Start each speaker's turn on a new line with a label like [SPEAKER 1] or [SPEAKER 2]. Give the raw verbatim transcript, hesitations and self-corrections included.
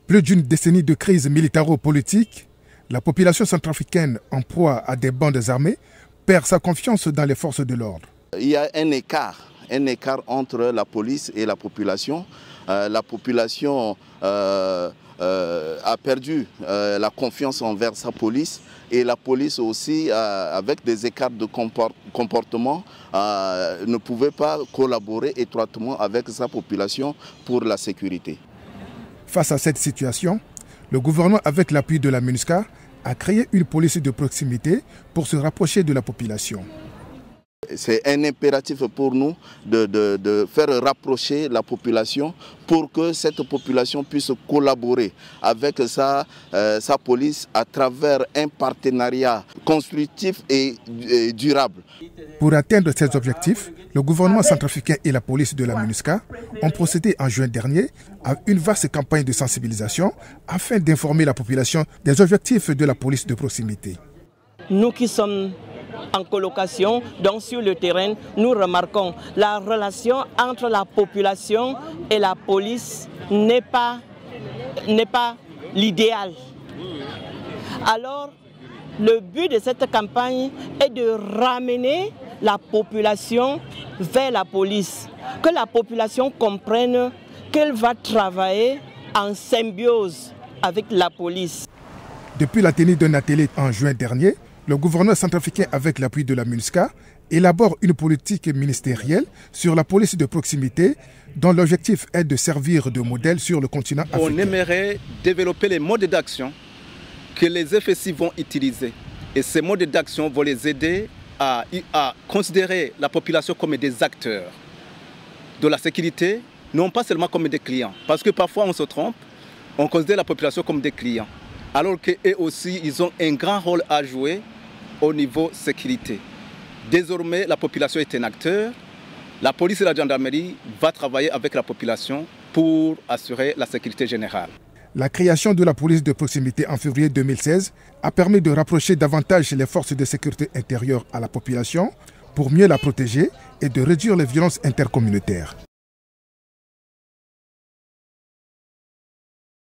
[SPEAKER 1] Plus d'une décennie de crise militaro-politique, la population centrafricaine en proie à des bandes armées perd sa confiance dans les forces de l'ordre.
[SPEAKER 2] Il y a un écart, un écart entre la police et la population. Euh, la population euh, euh, a perdu euh, la confiance envers sa police et la police aussi, euh, avec des écarts de comportement, euh, ne pouvait pas collaborer étroitement avec sa population pour la sécurité.
[SPEAKER 1] Face à cette situation, le gouvernement, avec l'appui de la MINUSCA, a créé une police de proximité pour se rapprocher de la population.
[SPEAKER 2] C'est un impératif pour nous de, de, de faire rapprocher la population pour que cette population puisse collaborer avec sa, euh, sa police à travers un partenariat constructif et, et durable.
[SPEAKER 1] Pour atteindre ces objectifs, le gouvernement centrafricain et la police de la MINUSCA ont procédé en juin dernier à une vaste campagne de sensibilisation afin d'informer la population des objectifs de la police de proximité.
[SPEAKER 3] Nous qui sommes en colocation, donc sur le terrain, nous remarquons la relation entre la population et la police n'est pas, n'est pas l'idéal. Alors, le but de cette campagne est de ramener la population vers la police, que la population comprenne qu'elle va travailler en symbiose avec la police.
[SPEAKER 1] Depuis la tenue d'un atelier en juin dernier, le gouvernement centrafricain, avec l'appui de la MINUSCA, élabore une politique ministérielle sur la police de proximité dont l'objectif est de servir de modèle sur le continent africain.
[SPEAKER 4] On aimerait développer les modes d'action que les F S I vont utiliser. Et ces modes d'action vont les aider à, à considérer la population comme des acteurs de la sécurité, non pas seulement comme des clients. Parce que parfois on se trompe, on considère la population comme des clients. Alors qu'eux aussi, ils ont un grand rôle à jouer au niveau sécurité. Désormais, la population est un acteur. La police et la gendarmerie vont travailler avec la population pour assurer la sécurité générale.
[SPEAKER 1] La création de la police de proximité en février deux mille seize a permis de rapprocher davantage les forces de sécurité intérieure à la population pour mieux la protéger et de réduire les violences intercommunautaires.